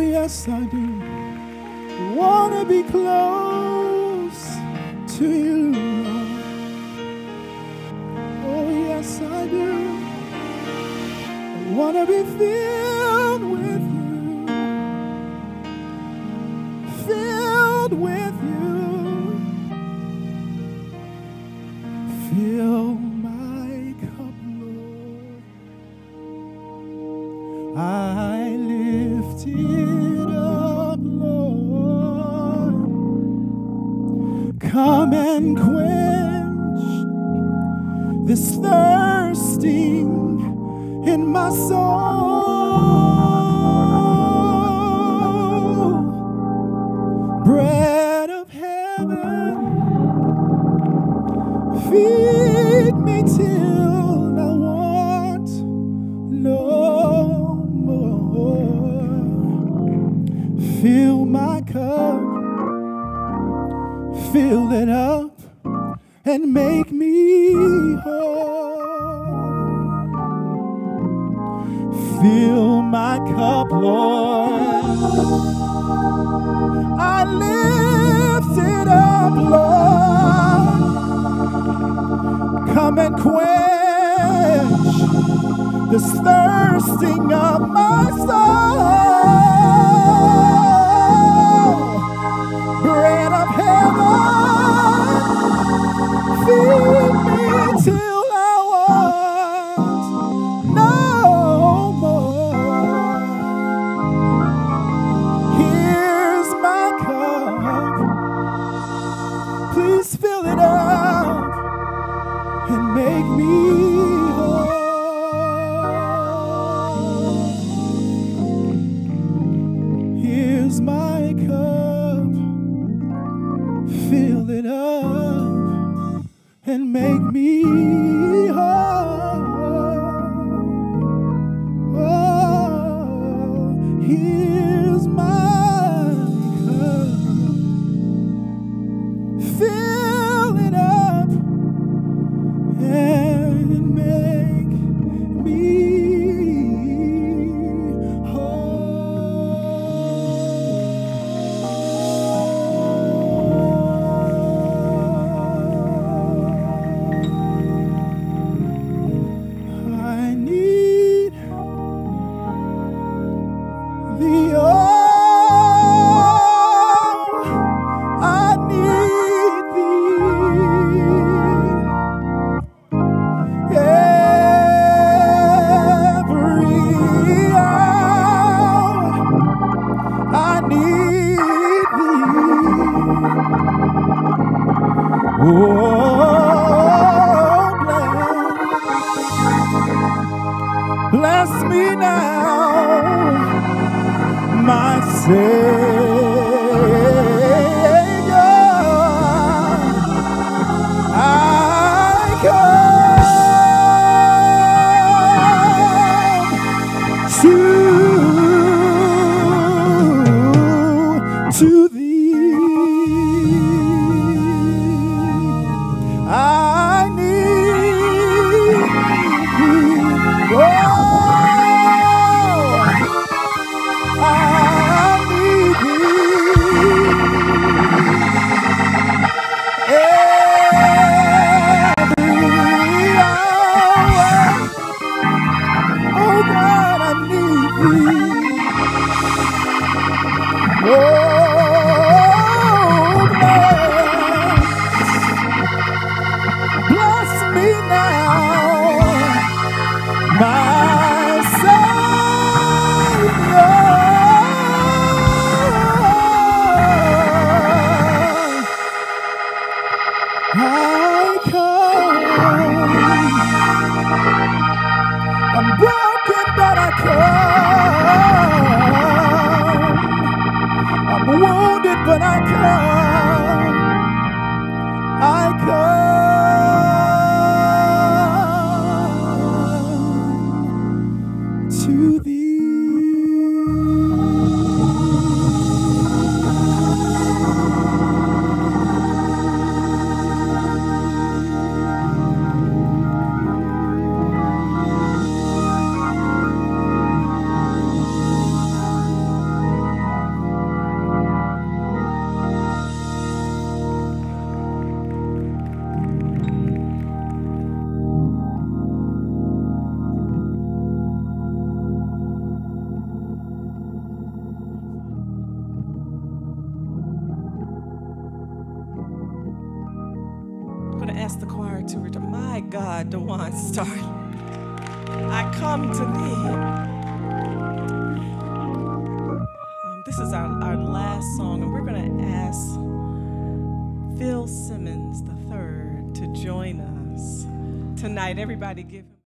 yes I do. Wanna be close to you, Lord. Oh yes I do. I wanna be filled with you. Filled with you. Fill my cup, Lord. I lift it up, Lord. Come and quench this thirsting in my soul. Bread of heaven, feed me till I want no more. Fill my cup, fill it up, and make me whole. Fill my cup, Lord. I lift it up, Lord. Come and quench this thirsting of my soul. Bread of heaven, feed me till I want no more. Here's my cup. Please fill it up and make me whole. Here's my cup. Fill it up and make me whole. Oh, here's my cup. Fill it up and make me bless me now, my Savior. I come to thee. I need thee. Oh, I need thee. Every hour. Oh God, I need thee. Oh, bless me now, my Savior. I come. I'm broken, but I come. I'm wounded, but I come. I come. ask the choir to return. My God, Duawne Starling, I come to thee. This is our last song, and we're going to ask Phil Simmons III to join us tonight. Everybody give him.